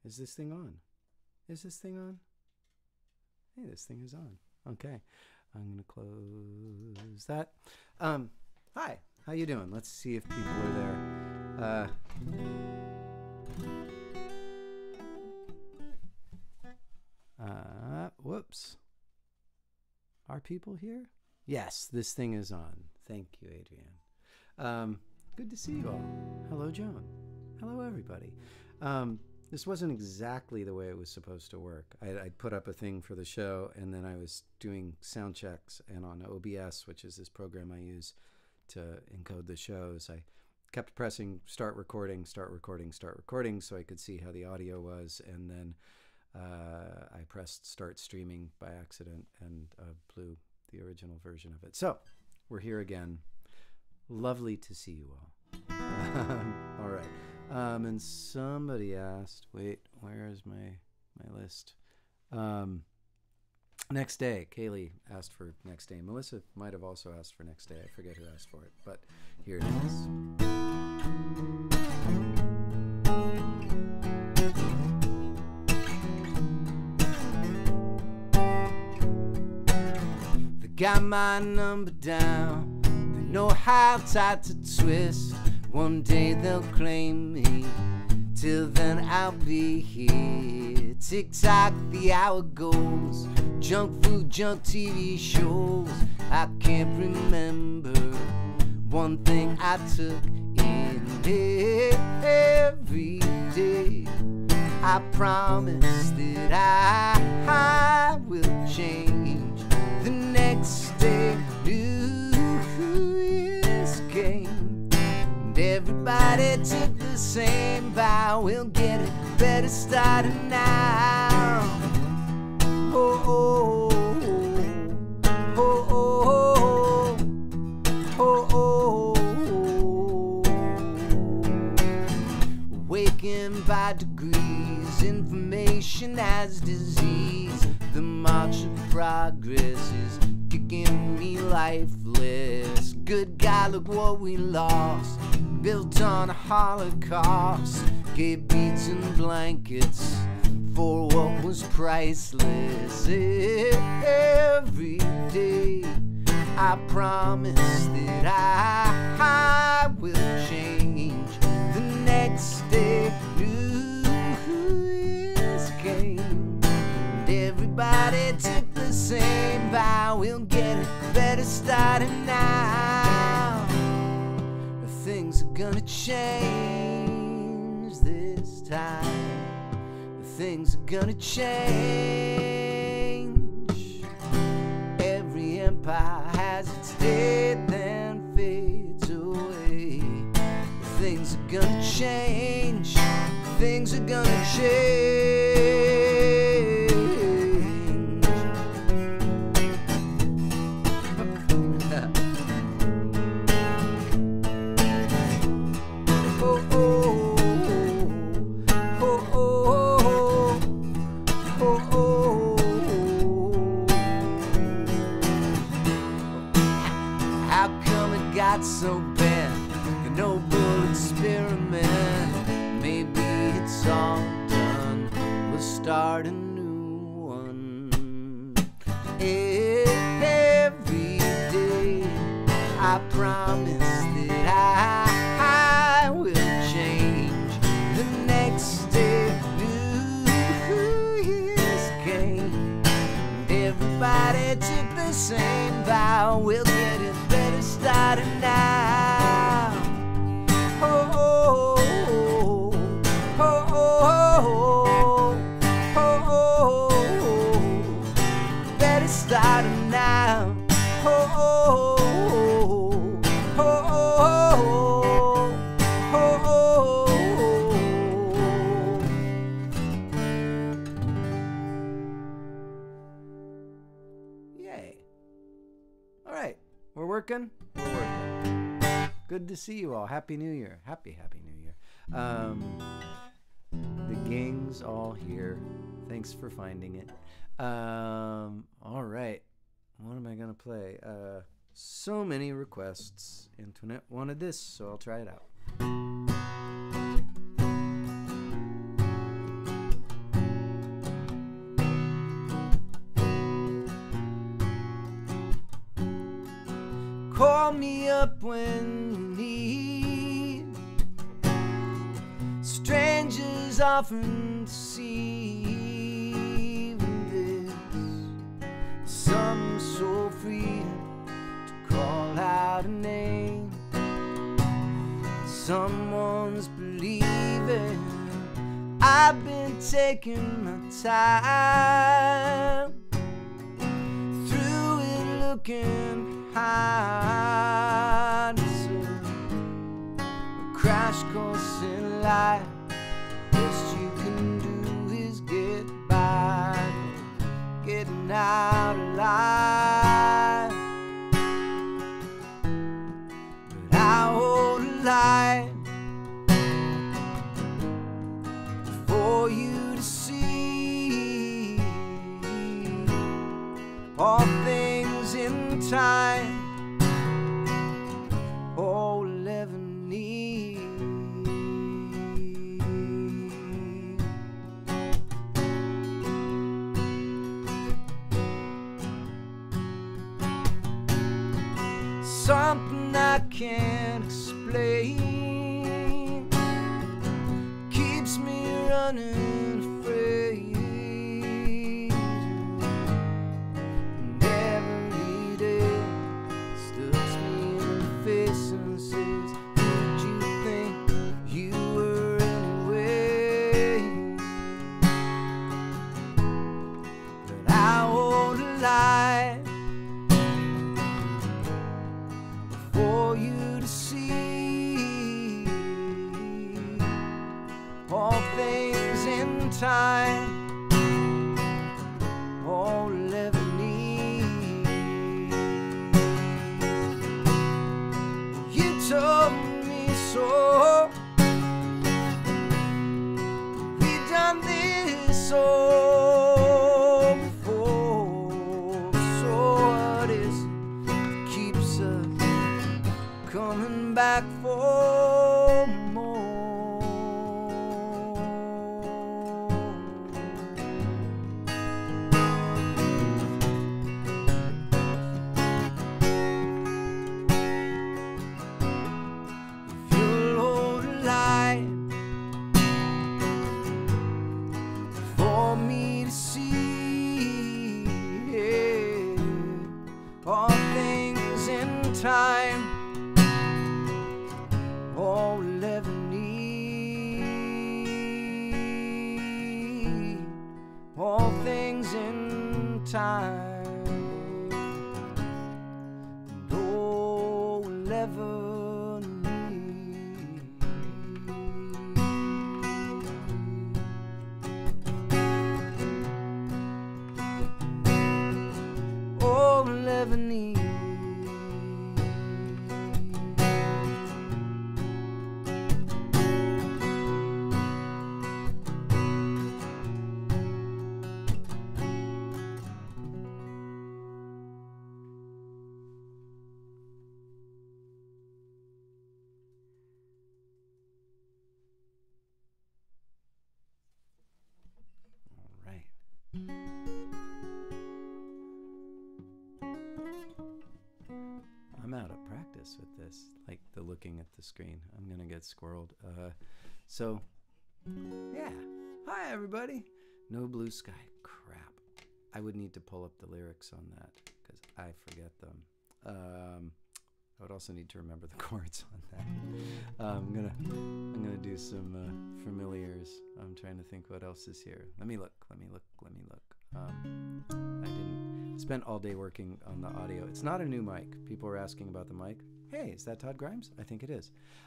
Is this thing on? Is this thing on? Hey, this thing is on. Okay. I'm going to close that. Hi. How you doing? Let's see if people are there. Whoops. Are people here? Yes, this thing is on. Thank you, Adrienne. Good to see you all. Hello, Joan. Hello, everybody. This wasn't exactly the way it was supposed to work. I'd put up a thing for the show, and then I was doing sound checks, and on OBS, which is this program I use to encode the shows, I kept pressing start recording, start recording, start recording, so I could see how the audio was, and then I pressed start streaming by accident and blew the original version of it. So we're here again. Lovely to see you all. All right. And somebody asked, wait, where is my list? Next day. Kaylee asked for next day. Melissa might have also asked for next day. I forget who asked for it, but here it is. They got my number down. They know how tight to twist. One day they'll claim me, till then I'll be here. Tick-tock, the hour goes, junk food, junk TV shows. I can't remember one thing I took in every day. I promise that I will change the next day. New Year's game. Everybody took the same vow. We'll get it better starting now. Oh, oh, oh, oh, oh, oh, oh. Awakened by degrees, information as disease. The march of progress is kicking me lifeless. Good God, look what we lost. Built on a Holocaust, gave beats and blankets for what was priceless. Every day I promise that I will change the next day. New Year's game. And everybody took the same vow. We'll get it better starting now. Things are gonna change this time. Things are gonna change. Every empire has its day, then fades away. Things are gonna change. Things are gonna change. So bad, the noble experiment. Maybe it's all done. We'll start a new one. Every day I promise that I will change the next day. New Year's game. And everybody took the same vow. We'll get it better starting now. Oh, oh, oh, oh, oh, oh, oh, better starting now. Oh, oh, oh, oh, oh, oh, yay. All right. We're working? We're working. Good to see you all. Happy New Year. Happy New Year. The gang's all here. Thanks for finding it. All right. What am I going to play? So many requests. Internet wanted this, so I'll try it out. call me up when you need. Strangers often deceive in this. Some so free to call out a name. Someone's believing. I've been taking my time through it, looking behind. It's a crash course in life. Best you can do is get by, getting out alive. But I hold a light for you to see. All things in time, all we'll ever need. Something I can't explain keeps me running afraid, and every day looks me in the face and says, who'd you think you were anyway? But I hold a light for you to see. All things in time, all we'll ever need. You told me so. We've done this all before. So what is it keeps us coming back for more? If you'll hold a light for me to see, yeah. All things in time, all we'll ever need. All things in time, and all we'll ever need. All we'll ever need. I'm out of practice with this, like the looking at the screen. I'm gonna get squirreled. So, yeah. Hi, everybody. No blue sky. Crap. I would need to pull up the lyrics on that because I forget them. I would also need to remember the chords on that. I'm gonna do some familiars. I'm trying to think what else is here. Let me look. I didn't spend all day working on the audio. It's not a new mic. People are asking about the mic. Hey, is that Todd Grimes? I think it is.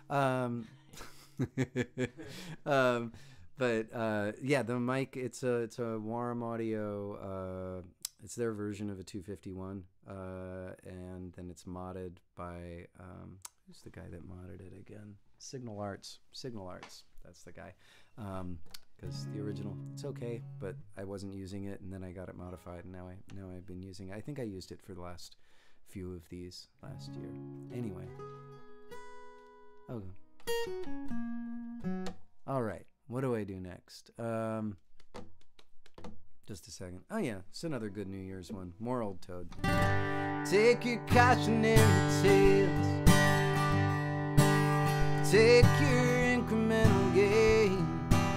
But yeah, the mic. It's a Warm Audio. It's their version of a 251, and then it's modded by who's the guy that modded it again? Signal Arts. That's the guy. Because the original, it's okay, but I wasn't using it, and then I got it modified, and now I've been using it. I think I used it for the last few of these last year. Anyway. Oh. All right. What do I do next? Just a second. Oh yeah, it's another good New Year's one. More Old Toad. Take your cautionary tales, take your incremental gain,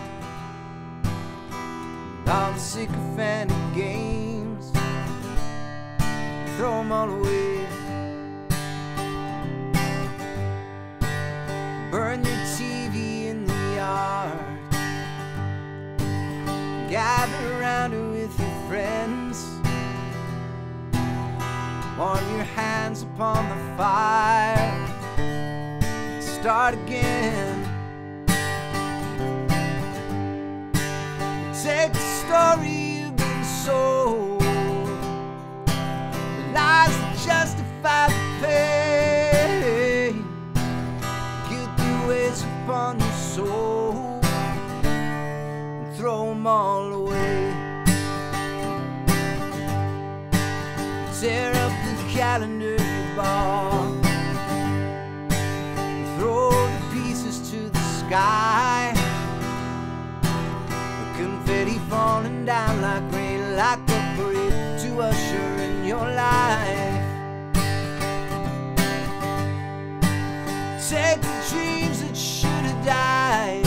all the sycophantic games, throw them all away. Burn your TV in the yard, gather around it with your friends, warm your hands upon the fire, start again. Take the story you've been sold, the lies that justify the pain, get the weights upon your soul and throw them all away. Tear up the calendar you bought, throw the pieces to the sky, the confetti falling down like rain, like a parade to usher in your life. Take the dreams that should have died,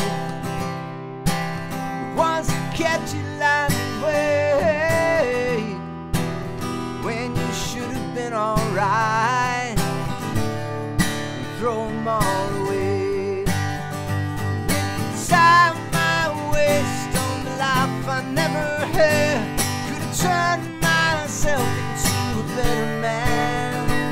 the ones that kept you lying awake when you should have been alright, and throw them all away. With the time I waste on the life I never had, could have turned myself into a better man.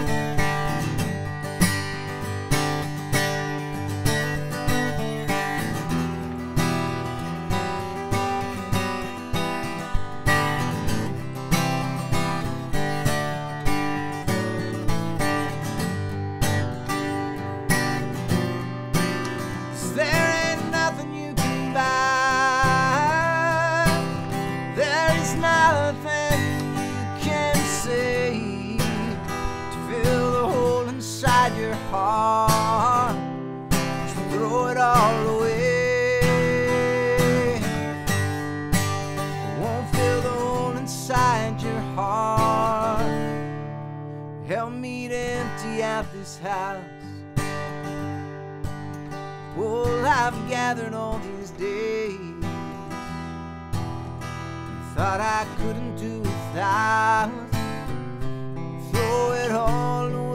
Your heart, just throw it all away. Won't fill the hole inside your heart. Help me to empty out this house. All I've gathered all these days, thought I couldn't do without. Throw it all away.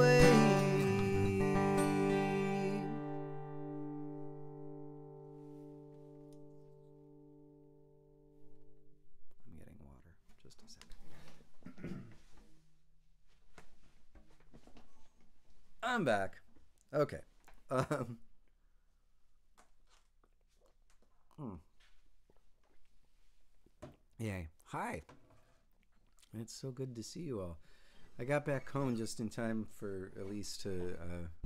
I'm back. Okay. Yay. Hi. It's so good to see you all. I got back home just in time for Elise to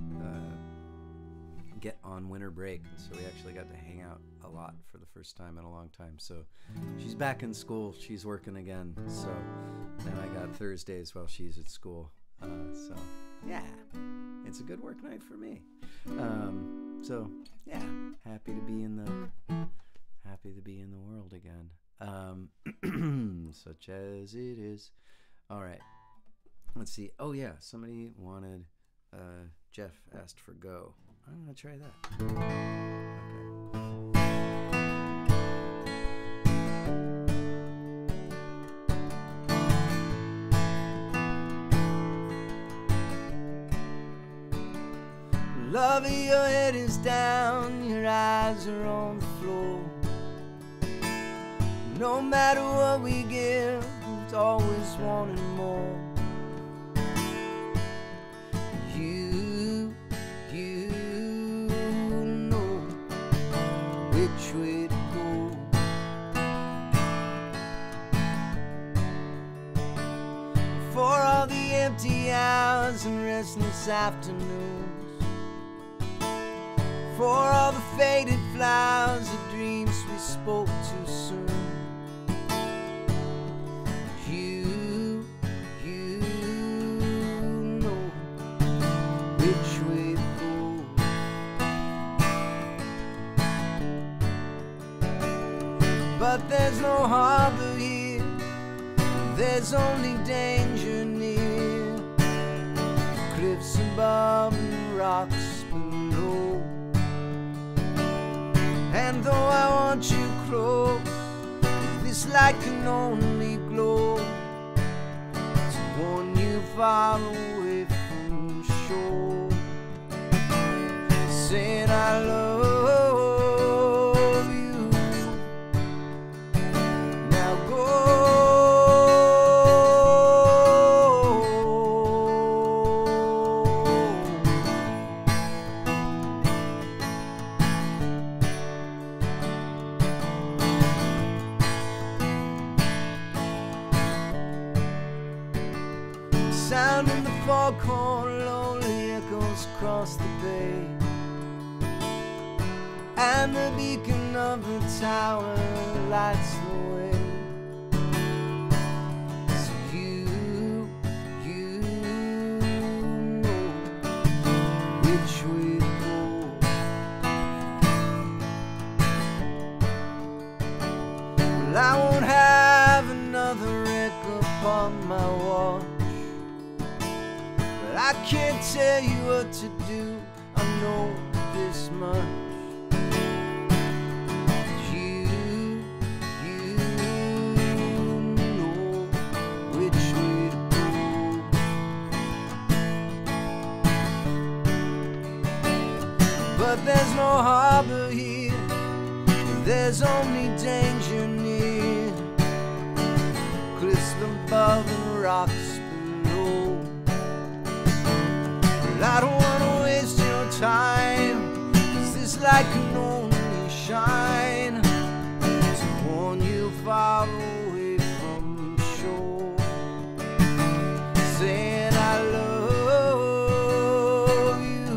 get on winter break, so we actually got to hang out a lot for the first time in a long time. So she's back in school. She's working again. So then I got Thursdays while she's at school. So yeah, it's a good work night for me. So yeah, happy to be in the world again, such as it is. All right, let's see. Oh yeah, somebody wanted. Jeff asked for Go. I'm gonna try that. Okay. Love, your head is down, your eyes are on the floor. No matter what we give, it's always wanting more. You know which way to go. For all the empty hours and restless afternoons, for all the faded flowers of dreams we spoke too soon. You know which way to go. But there's no harbor here, There's only danger near, cliffs above and rocks below. And though I want you close, this light can only glow to warn you far away from shore. Saying I love you. Now go. Sound in the foghorn lonely echoes across the bay, and the beacon of the tower lights the way. So you know which way to go. Well, I won't have another wreck upon my watch, but I can't tell you what to do. I know this much. You know which way to go. But there's no harbor here, there's only danger near, cliffs above and rocks below. But I don't want to waste your time, 'cause this light can only shine to warn you far away from shore. Saying I love you.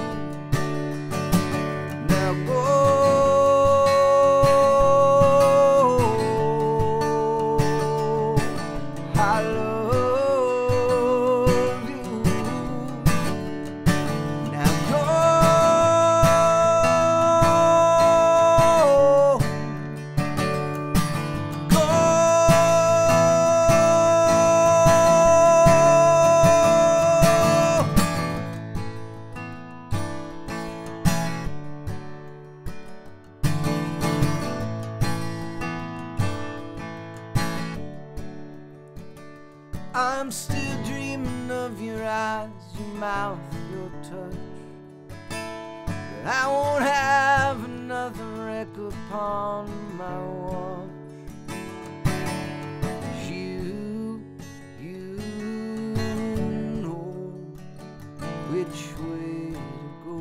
Now go. I love you. Now go. Go. I'm still dreaming of your eyes, your mouth, your touch. But I won't have another wreck upon my watch. You know which way to go.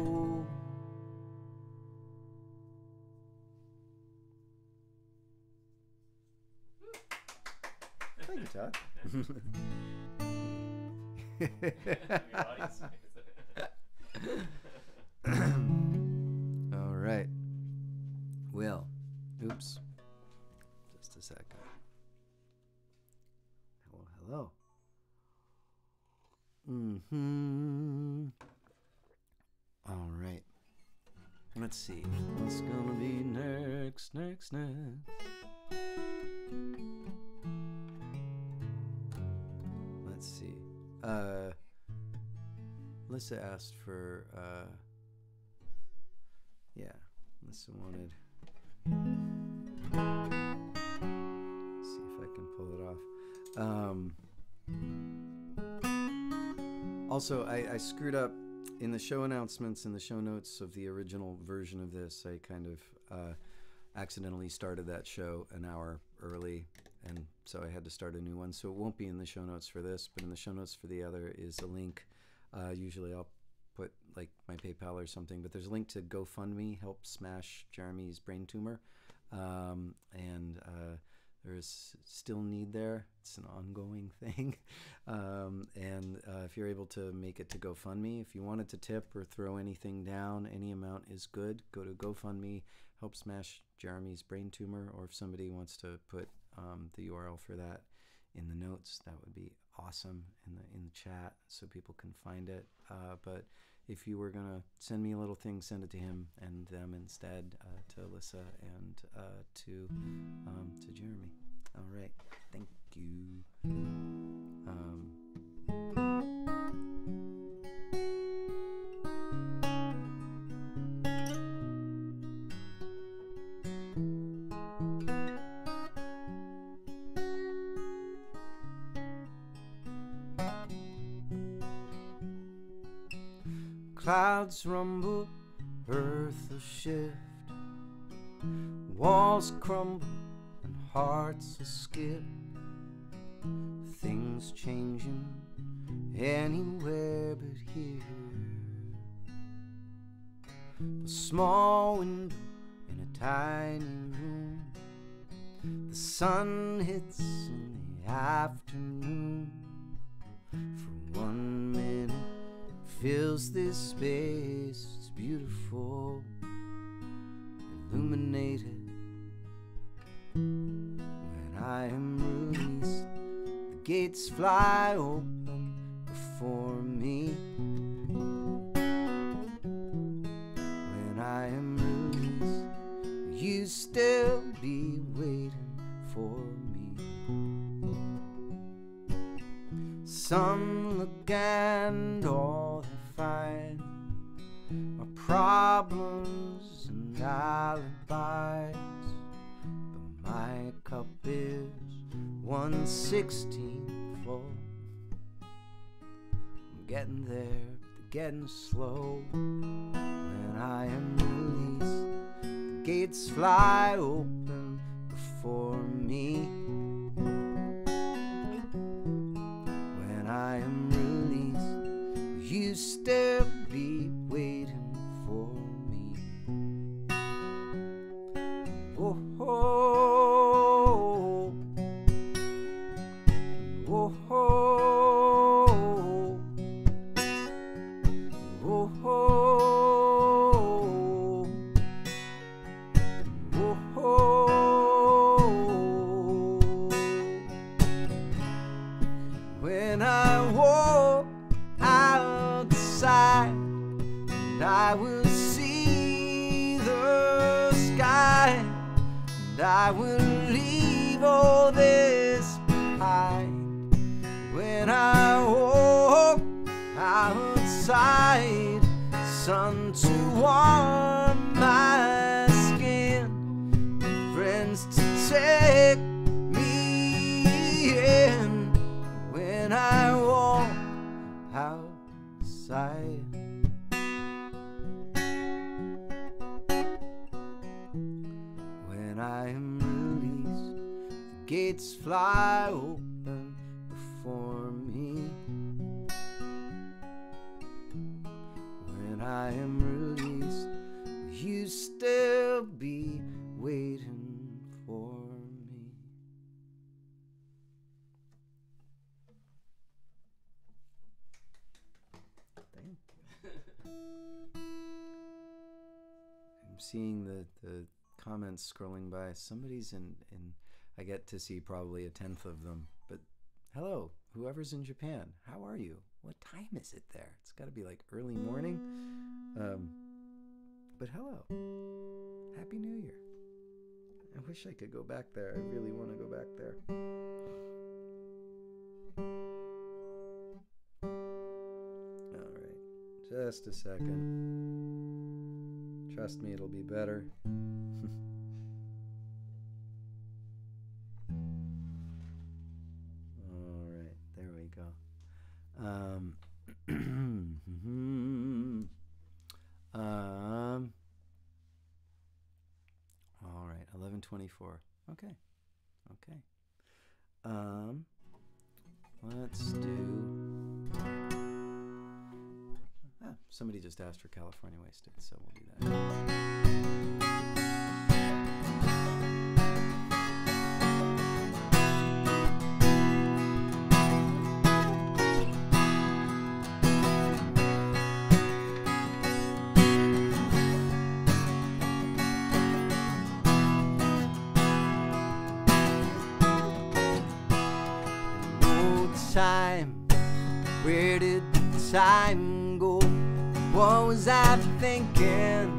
Thank you, Todd. All right. Well, oops. Just a second. Hello. All right. Let's see. What's gonna be next? Let's see. Melissa asked for, Melissa wanted, let's see if I can pull it off. Also, I screwed up in the show announcements and the show notes of the original version of this. I kind of accidentally started that show an hour early, and so I had to start a new one. So it won't be in the show notes for this, but in the show notes for the other is a link. Usually I'll put like my PayPal or something, but there's a link to GoFundMe, help smash Jeremy's brain tumor. And there is still need there. It's an ongoing thing. And if you're able to make it to GoFundMe, if you wanted to tip or throw anything down, any amount is good. Go to GoFundMe, help smash Jeremy's brain tumor, or if somebody wants to put the URL for that in the notes, that would be awesome in the chat so people can find it. But if you were gonna send me a little thing, send it to him and them instead, to Alyssa and to Jeremy. All right, thank you. Clouds rumble, earth will shift, walls crumble and hearts will skip. Things changing anywhere but here. A small window in a tiny room, the sun hits in the afternoon. For 1 minute fills this space, it's beautiful, illuminated. When I am released, the gates fly open before me. When I am released, will you still be waiting for me? Some look and all they find are problems and alibis, but my cup is 1/16 full. I'm getting there, but getting slow. When I am released, the gates fly open before me. When I am released, will you still be waiting for me? Oh, oh, oh, oh, oh, oh, oh, oh. When I walk outside, and I will see the sky, and I will leave all this behind. When I walk outside, sun to warm my skin, friends to take me in. When I walk outside, when I am released, the gates fly open before me. When I am released, will you still be waiting for me? Thank you. I'm seeing the comments scrolling by. Somebody's in I get to see probably 1/10 of them, but hello, whoever's in Japan, how are you? What time is it there? It's got to be like early morning. But hello, Happy New Year. I wish I could go back there. I really want to go back there. All right, just a second. Trust me, it'll be better. All right, there we go. All right, 11:24. Okay. Let's do. Somebody just asked for California Wasted, so we'll do that. Time, where did the time go? What was I thinking?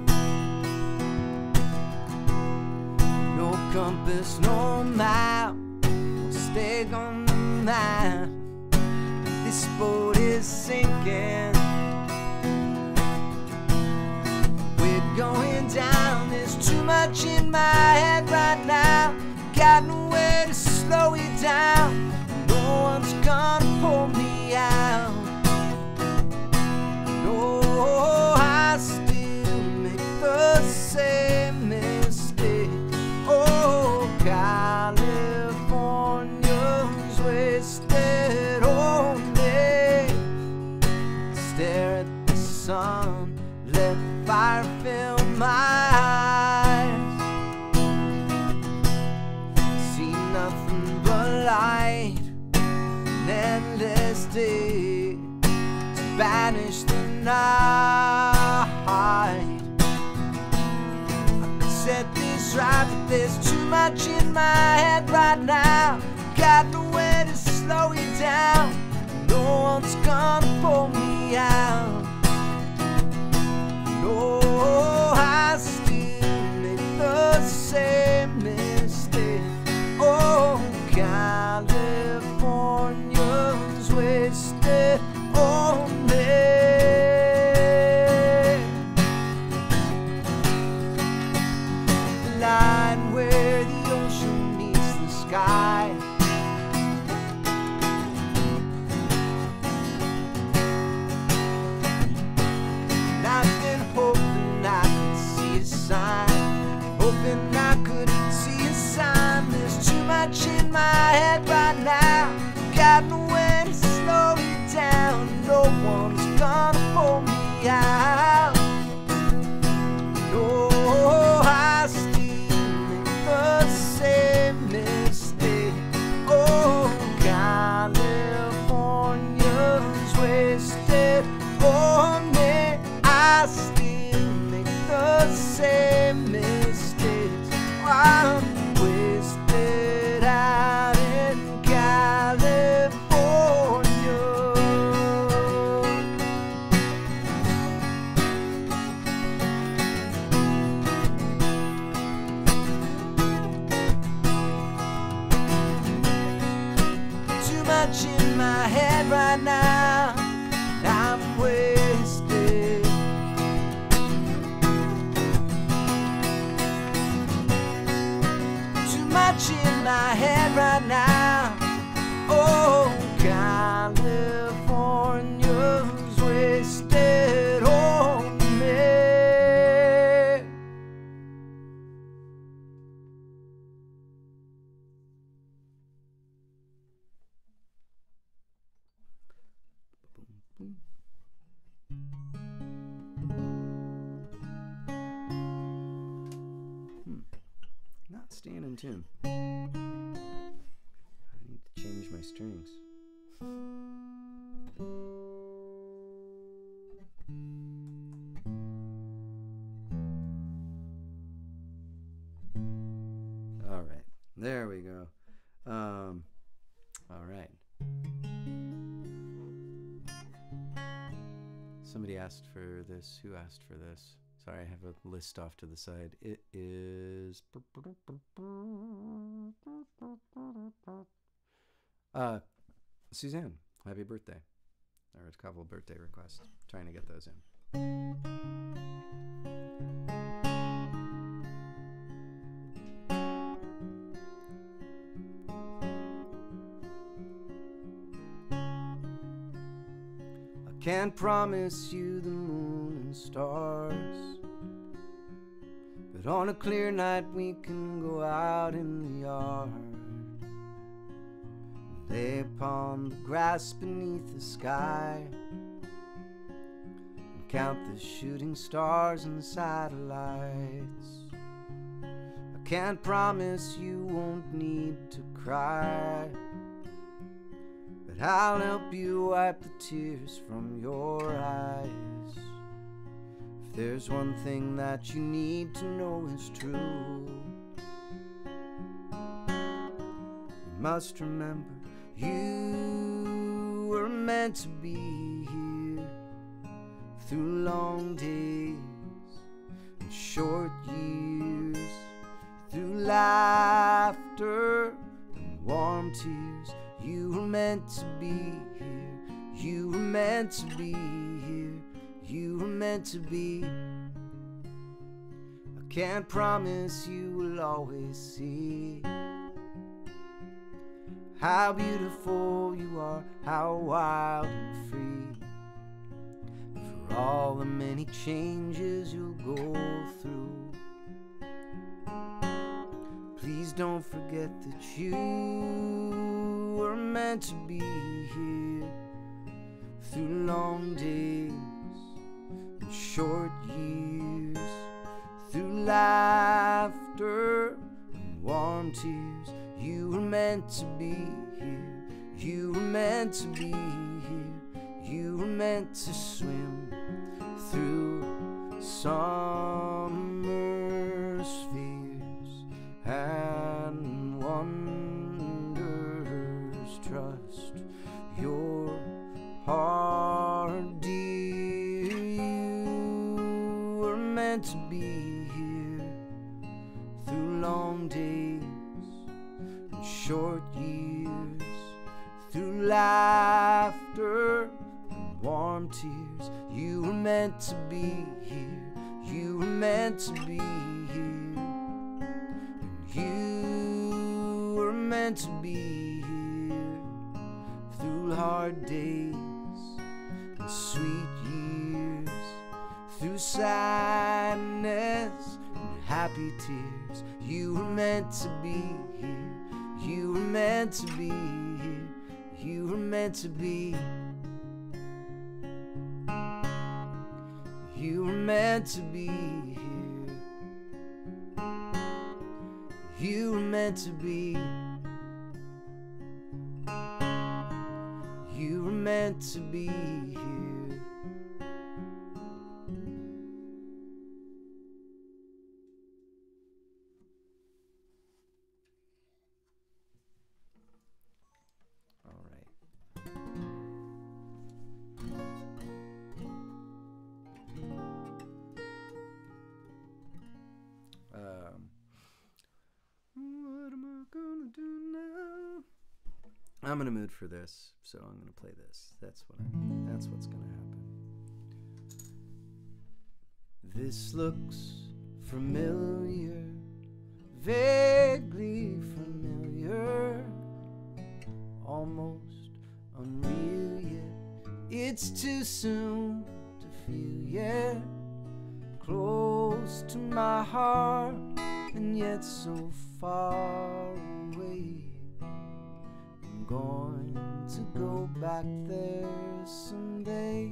No compass, no map, no stake on the map. This boat is sinking. We're going down, there's too much in my head right now. Got nowhere to slow it down. No one's gonna pull me out. No. nothing but light, an endless day to banish the night. I could set this right, but there's too much in my head right now. Got nowhere to slow you down. No one's gonna pull me out. No, I still make the same mistake. Oh, California's wasted on me. The line where the ocean meets the sky. Hoping I could see a sign. There's too much in my head right now. Got nowhere to slow you down. No one's gonna pull me out. No, I still make the same mistake. Oh, California's wasted on me. I still make the same mistakes. I'm wasted out in California. Too much in my head right now. I'm wasted. Much in my head right now. Oh, California's wasted on me. Not staying in tune. I need to change my strings. All right, there we go. All right. Somebody asked for this. Who asked for this? Sorry, I have a list off to the side. It is Suzanne. Happy birthday. There's a couple of birthday requests. Trying to get those in. I can't promise you the moon and stars, but on a clear night we can go out in the yard, lay upon the grass beneath the sky, and count the shooting stars and satellites. I can't promise you won't need to cry, but I'll help you wipe the tears from your eyes. If there's one thing that you need to know is true, you must remember you were meant to be here through long days and short years, through laughter and warm tears. You were meant to be here. You were meant to be here. You were meant to be. I can't promise you will always see how beautiful you are, how wild and free, for all the many changes you'll go through. Please don't forget that you were meant to be here through long days and short years, through laughter and warm tears. You were meant to be here. You were meant to be here. You were meant to swim through summer spheres and wonders. Trust your heart, dear. You were meant to be here through long days and short years, through laughter and warm tears. You were meant to be here. You were meant to be here. And you were meant to be here through hard days and sweet years, through sadness and happy tears. You were meant to be here. You were meant to be here. You were meant to be. You were meant to be here. You were meant to be. You were meant to be here. All right. What am I gonna do now? I'm in a mood for this, so I'm gonna play this. That's what's gonna happen. This looks familiar, vaguely familiar, almost unreal yet. It's too soon to feel yet, close to my heart and yet so far away. I'm going to go back there someday.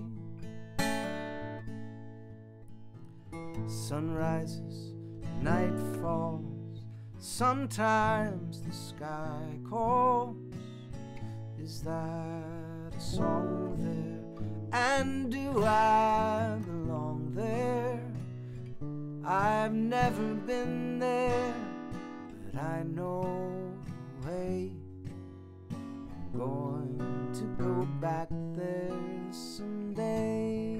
Sun rises, night falls, sometimes the sky calls. Is that a song there? And do I belong there? I've never been there, but I know the way. I'm going to go back there someday.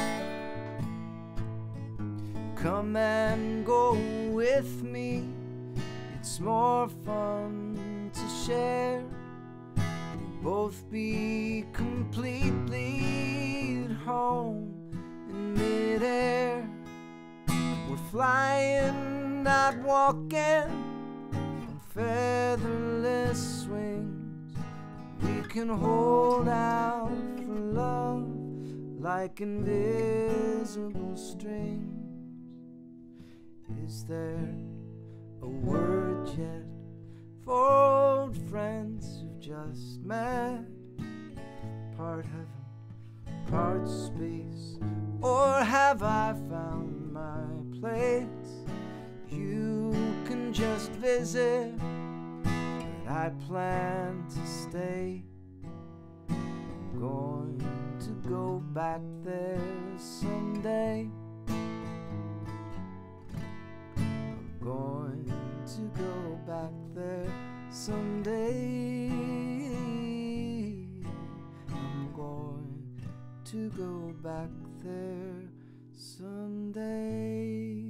Come and go with me, it's more fun to share. We'll both be completely at home in midair. We're flying, not walking, on featherless wings. We can hold out for love like invisible strings. Is there a word yet for old friends who've just met? Part heaven, part space, or have I found my place? You can just visit, but I plan to stay. I'm going to go back there someday. Going to go back there someday. I'm going to go back there someday.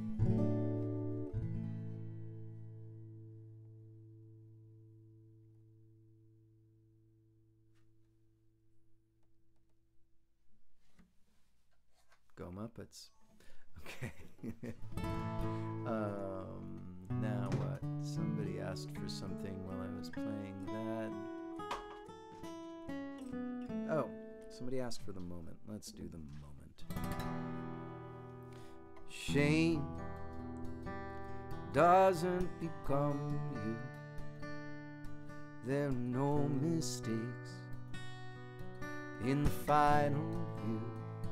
Go Muppets. Okay. Now what? Somebody asked for something while I was playing that. Oh, somebody asked for the moment. Let's do the moment. Shame doesn't become you. There are no mistakes in the final view.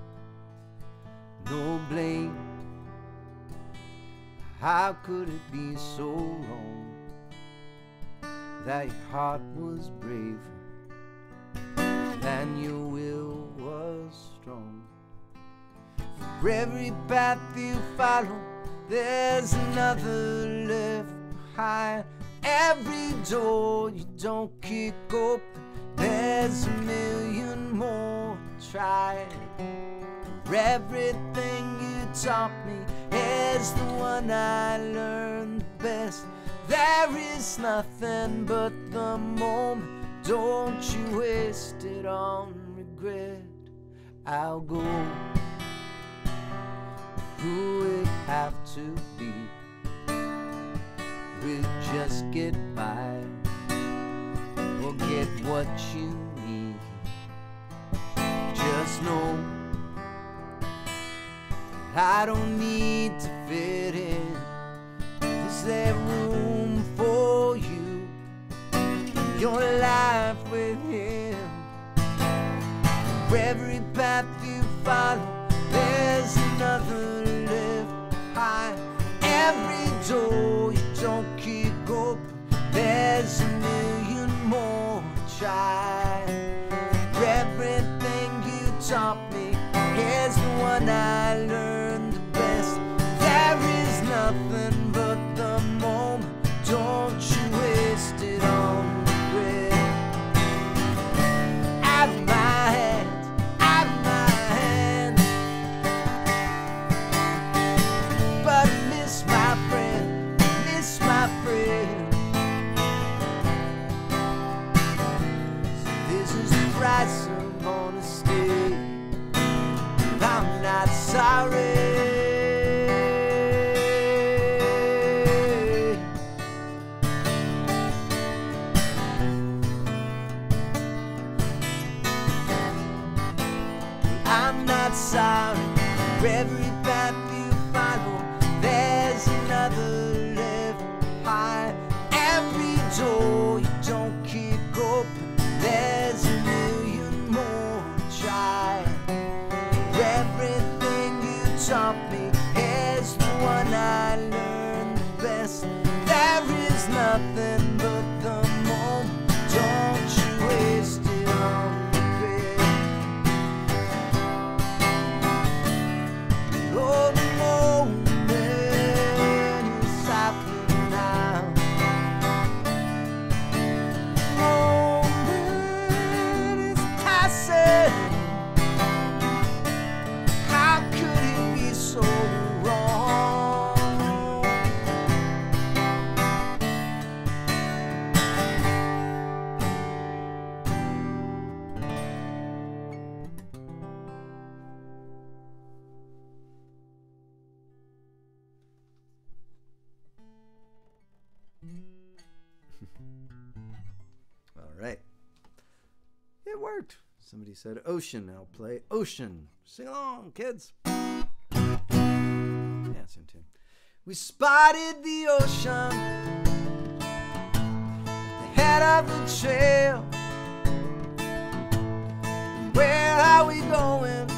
No blame. How could it be so wrong? that your heart was brave, and your will was strong. For every path you follow, there's another left behind. Every door you don't kick open, there's a million more to try. For everything you taught me is the one I learned best. There is nothing but the moment, don't you waste it on regret. I'll go. Who would have to be? We'll just get by, or get what you need. Just know I don't need to fit in. Is there room for you in your life with him? For every path you follow, there's another left behind. Every door you don't kick open, there's a million more to try. For everything you taught me is the one I learned the best. There is nothing but the moment, don't you waste it on regret. Out of my hands, out of my hands. But I miss my friend, miss my friend. So this is the price of honesty. I'm not sorry. I'm not sorry. For every path you follow, there's another left behind. Every door you don't kick open, there's a million more to try. Everything you taught me is the one I learned the best. There is nothing but the moment, don't you waste it on regret. Oh, the moment is happening now. Moment is passing. How could it be so wrong? All right. It worked. Somebody said ocean. I'll play ocean. Sing along, kids. Yeah, it's in tune. We spotted the ocean at the head of the trail. Where are we going?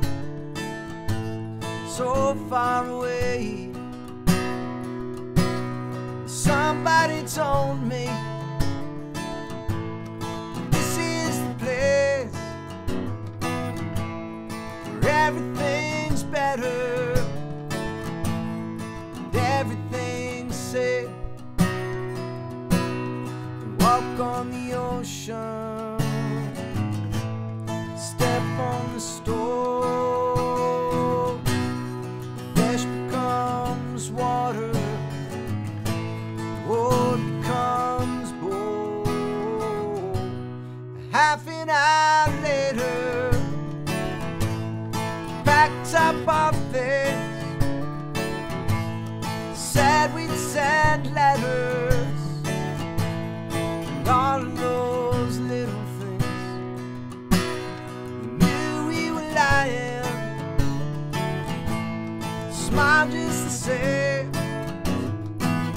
So far away. Somebody told me this is the place where everything's better and everything's safe. Walk on the ocean, step on the stove. Flesh becomes water, wood becomes bone. Half an hour later, packed up our things, said we'd send letters, and all of those little things. We knew we were lying, smiled just the same.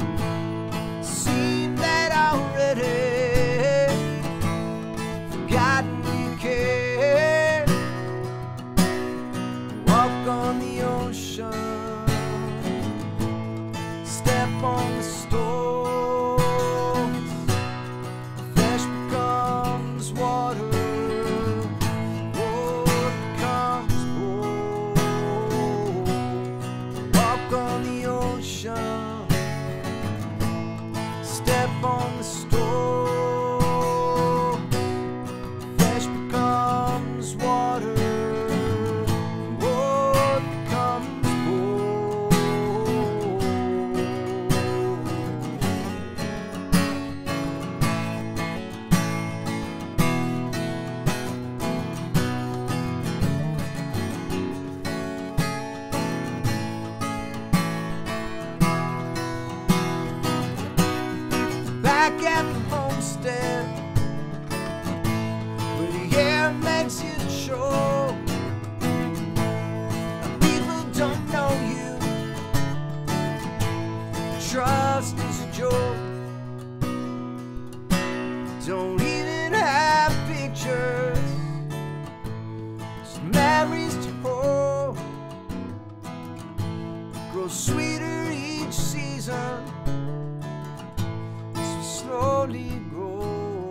Seemed that already forgot don't even have pictures, just memories to hold. Grow sweeter each season as we slowly grow.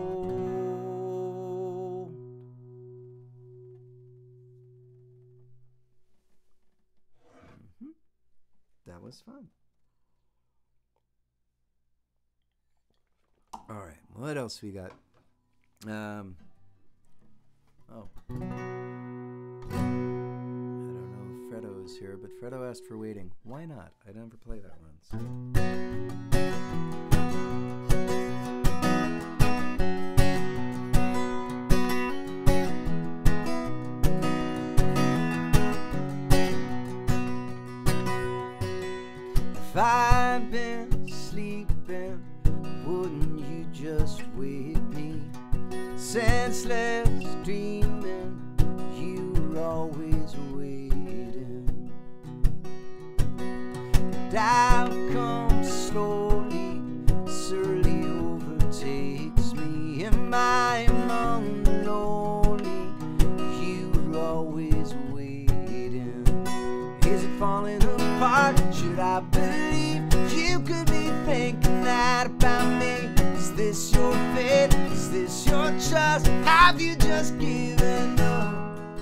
That was fun. All right, what else we got? I don't know if Fredo is here, but Fredo asked for Waiting. Why not? I never play that one. So. If I'd been sleeping, wouldn't you just wake me? Senseless dreaming, you were always waiting. Doubt comes slowly, surely overtakes me. Am I among the lonely? You were always waiting. Is it falling apart? Should I believe you could be thinking that about me? Is this your fate? Is this your trust? Have you just given up?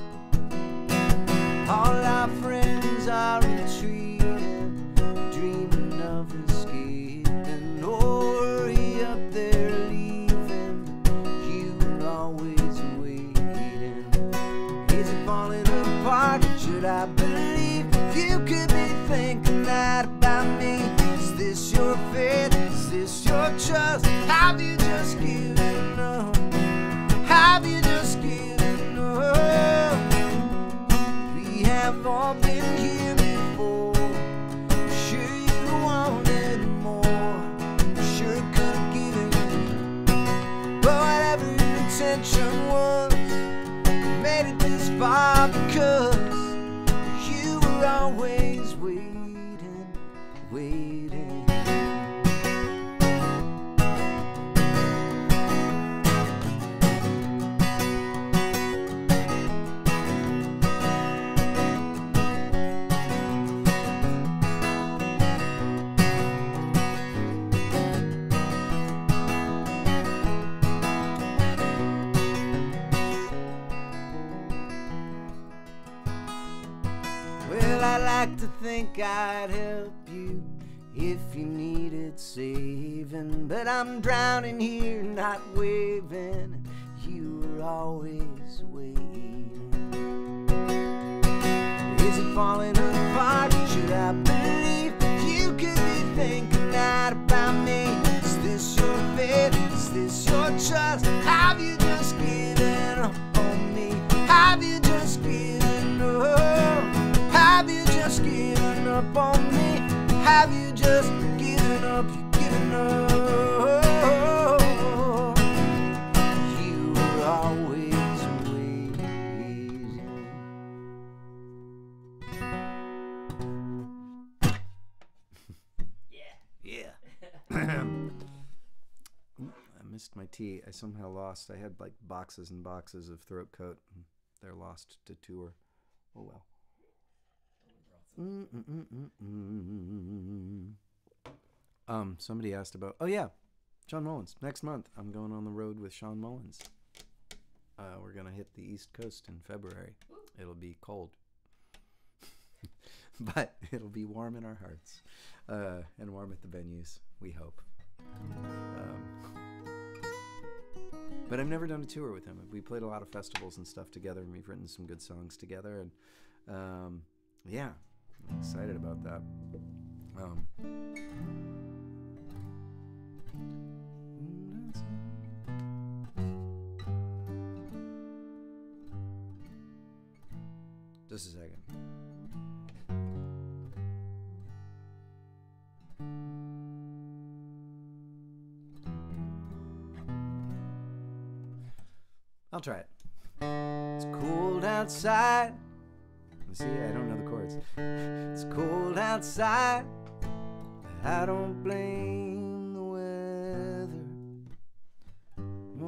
All our friends are retreating, dreaming of escaping. Oh, hurry up, they're leaving, but you were always waiting. Is it falling apart? Should I believe you could be thinking that about me? Is this your faith? Is this your trust? Have you just given up? Have you just given up? We have all been here before. Sure you wanted more. Sure could have given you. But whatever your intention was, you made it this far because you were always waiting, waiting. Well, I like to think I'd help you if you needed saving, but I'm drowning here, not waving. You were always waiting. Is it falling apart? Should I believe you could be thinking that about me? Is this your faith? Is this your trust? Have you just given up on me? Have you just given up? Have you just given up on me? Have you just given up? You've given up. You were always waiting. Yeah. I missed my tea. I somehow lost. I had like boxes and boxes of throat coat. They're lost to tour. Oh well. Somebody asked about, oh yeah, Sean Mullins. Next month, I'm going on the road with Sean Mullins. We're going to hit the East Coast in February. It'll be cold. But it'll be warm in our hearts. And warm at the venues, we hope. But I've never done a tour with him. We played a lot of festivals and stuff together, and we've written some good songs together. And yeah. I'm excited about that. Just a second. I'll try it. It's cold outside. See, I don't know the chords. It's cold outside, but I don't blame the weather.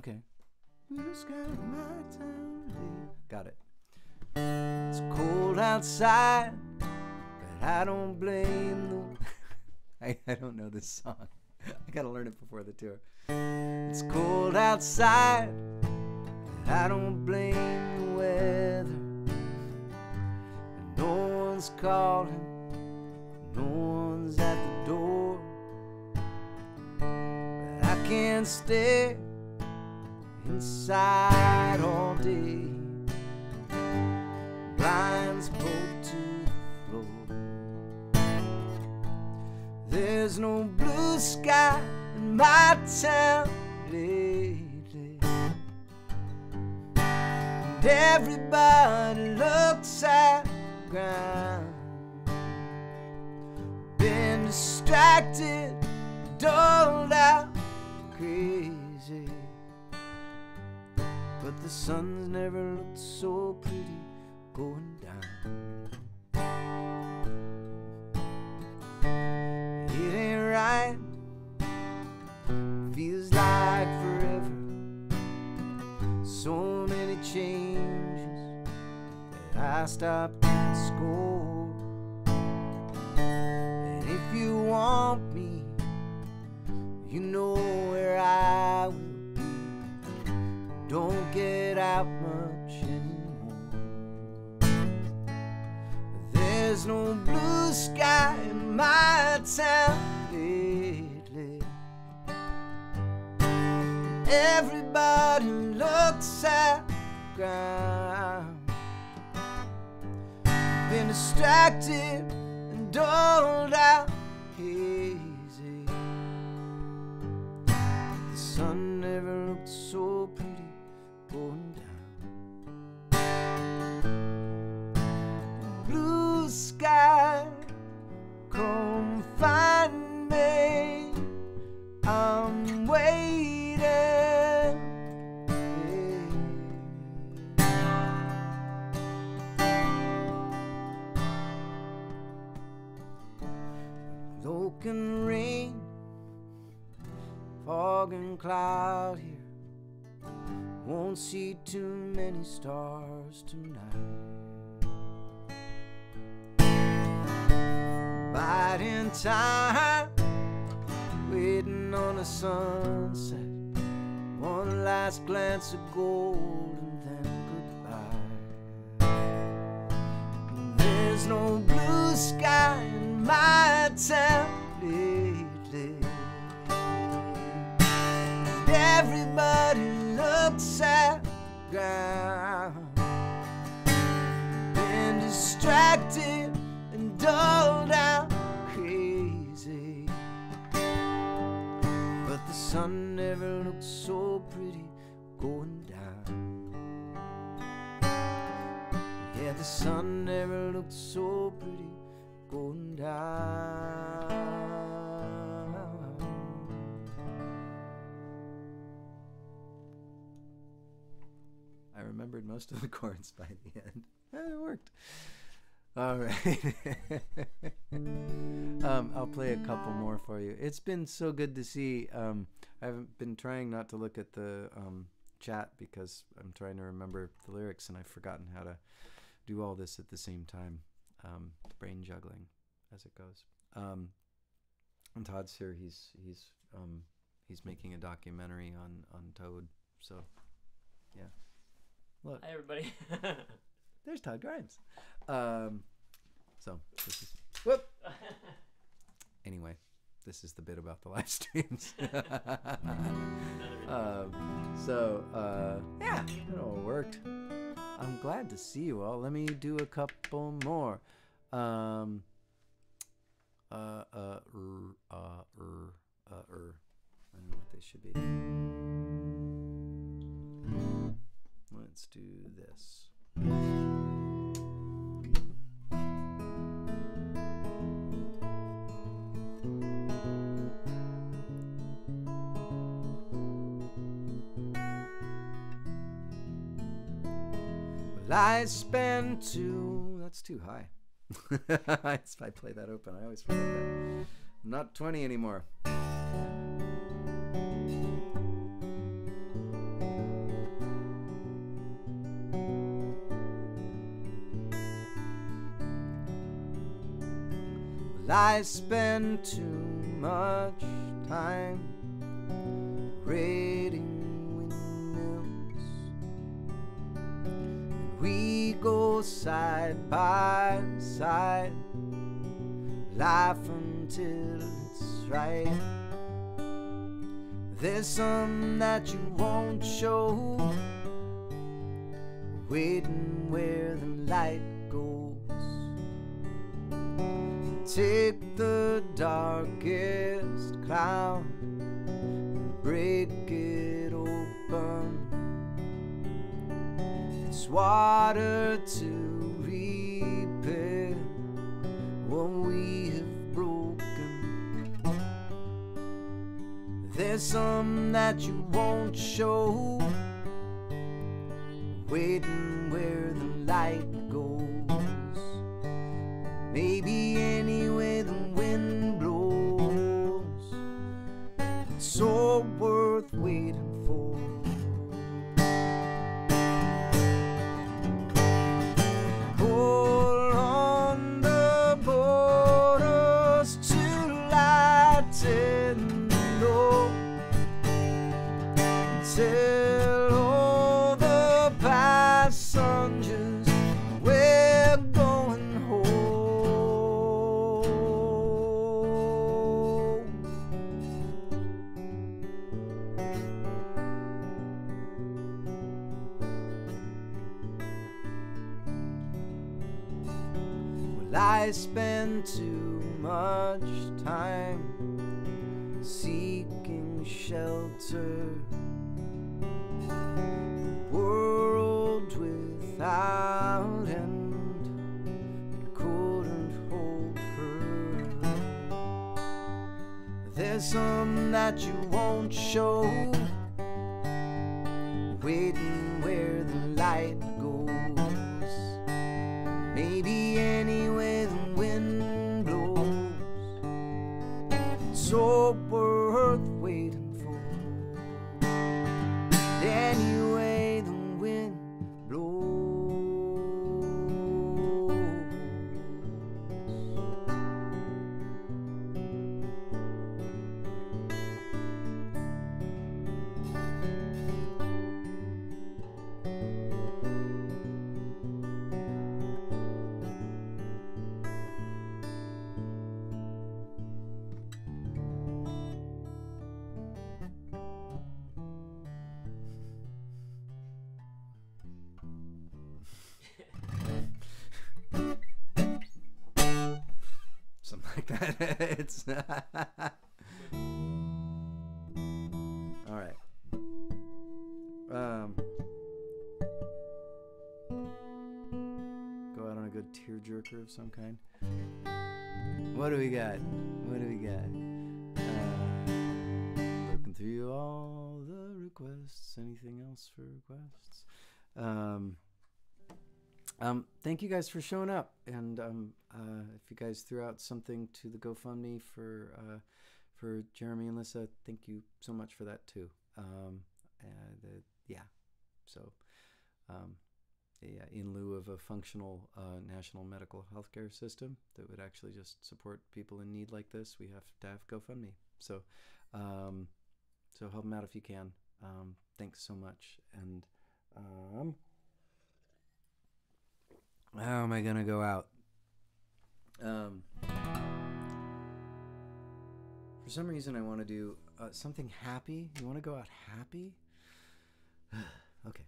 Okay. Blue sky in my town. Got it. It's cold outside, but I don't blame the... I don't know this song. I gotta learn it before the tour. It's cold outside, but I don't blame the weather. And no one's calling, no one's at the door. But I can't stay inside all day. Blinds pulled to the floor. There's no blue sky in my town lately, and everybody looks at the ground. Been distracted, doled out, crazy, but the sun's never looked so pretty going down. It ain't right, feels like forever. So many changes that I stopped keeping score. And if you want me, you know where I will be. Don't get out much anymore. There's no blue sky in my town lately. Everybody looks at the ground. Been distracted and doled out, hazy. The sun never looked so pretty going down. Blue sky, come find me. I'm waiting. Look and rain, fog and cloud here. Won't see too many stars tonight. Biding time, waiting on a sunset. One last glance of gold and then goodbye. There's no blue sky in my town lately. Everybody looks at the ground. Been distracted and dulled out, crazy, but the sun never looked so pretty going down. Yeah, the sun never looked so pretty going down. I remembered most of the chords by the end. It worked. All right. I'll play a couple more for you. It's been so good to see. I haven't been trying not to look at the chat because I'm trying to remember the lyrics and I've forgotten how to do all this at the same time. Brain juggling as it goes. And Todd's here. He's making a documentary on Toad. So yeah. Look. Hi everybody. There's Todd Grimes. So this is whoop. Anyway, this is the bit about the live streams. Yeah, it all worked. I'm glad to see you all. Let me do a couple more. I don't know what they should be. Let's do this. Well, I spend two. That's too high. If I play that open, I always forget that. I'm not 20 anymore. I spend too much time raiding windmills, and we go side by side, laugh until it's right. There's some that you won't show, waiting where the light goes. Take the darkest cloud and break it open. It's water to repair what we have broken. There's some that you won't show, waiting where the light goes. Maybe anyway the wind blows, it's so worth waiting for. Pull on the borders to lighten low. Tell all the passengers we're going home. Well, I spend too much time seeking shelter, the world without end, it couldn't hold her. There's some that you won't show, waiting where the light goes. Maybe anyway the wind blows, it's so worth waiting for. Anyway the wind blows. Something like that. It's all right. Go out on a good tearjerker of some kind. What do we got? What do we got? Looking through all the requests. Anything else for requests? Thank you guys for showing up, and if you guys threw out something to the GoFundMe for Jeremy and Lissa, thank you so much for that too. In lieu of a functional national medical healthcare system that would actually just support people in need like this, we have to have GoFundMe. So help them out if you can. Thanks so much. And how am I gonna go out? For some reason I want to do something happy. You want to go out happy? Okay.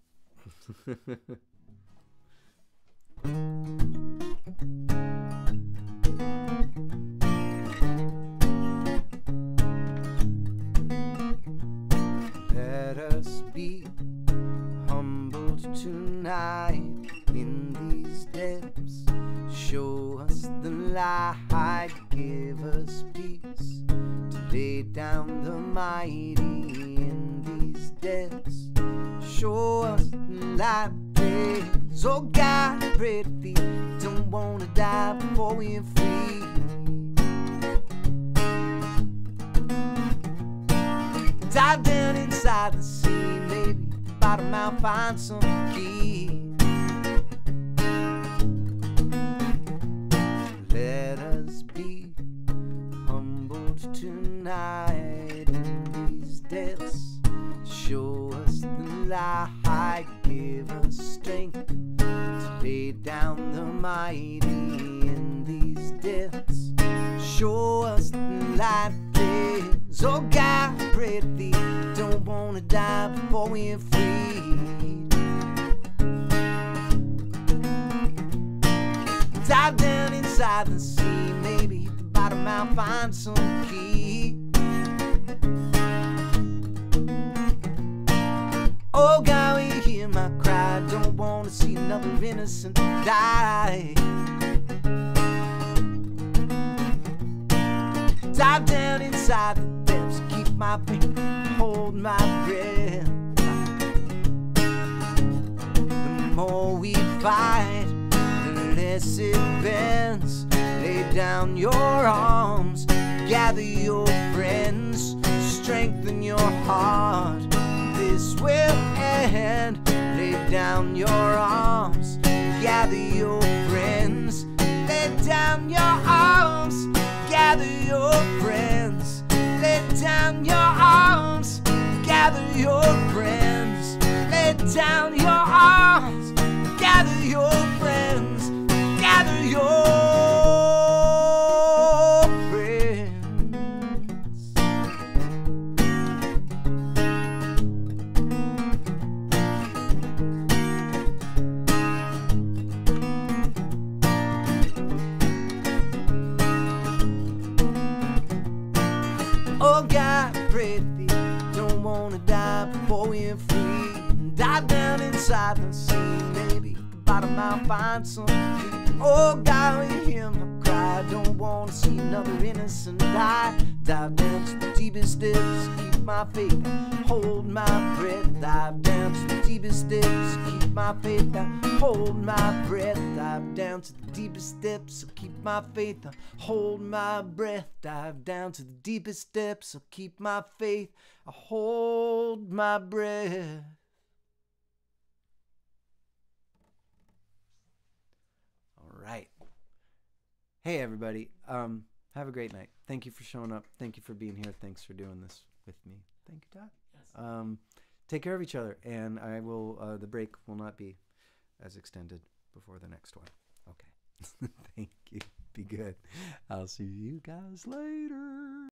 Let us be humbled tonight in these depths. Show us the light, give us peace to lay down the mighty in these depths. Show us the light, please. Oh God, I pray to thee. Don't wanna die before we're free. Dive down inside the sea, maybe bottom out, find some key. Let us be night in these depths. Show us the light, give us strength to lay down the mighty in these depths. Show us the light, please. Oh God, I pray to thee, don't wanna die before we're free. Dive down inside the sea, maybe at the bottom I'll find some key. Oh God, will you hear my cry? Don't wanna see another innocent die. Dive down inside the depths, keep my faith, hold my breath. The more we fight, the less it bends. Lay down your arms, gather your friends, strengthen your heart. This will end. Lay down your arms, gather your friends. Lay down your arms, gather your friends. Lay down your arms, gather your friends. Lay down your arms, gather your friends. Gather your friends. Oh God, I pray to thee, don't wanna die before we're free. Dive down inside the sea, maybe at the bottom I'll find some key. Oh God, will you hear my cry? Don't wanna see another innocent die. Dive down to the deepest depths, keep my faith, hold my breath. Dive down to the deepest depths, keep my faith, hold my breath. Dive down to the deepest depths, so keep my faith, hold my breath. Dive down to the deepest depths, so keep my faith, hold my breath. All right. Hey everybody. Have a great night. Thank you for showing up. Thank you for being here. Thanks for doing this with me. Thank you, Todd. Yes. Take care of each other, and I will. The break will not be as extended before the next one. Okay. Thank you. Be good. I'll see you guys later.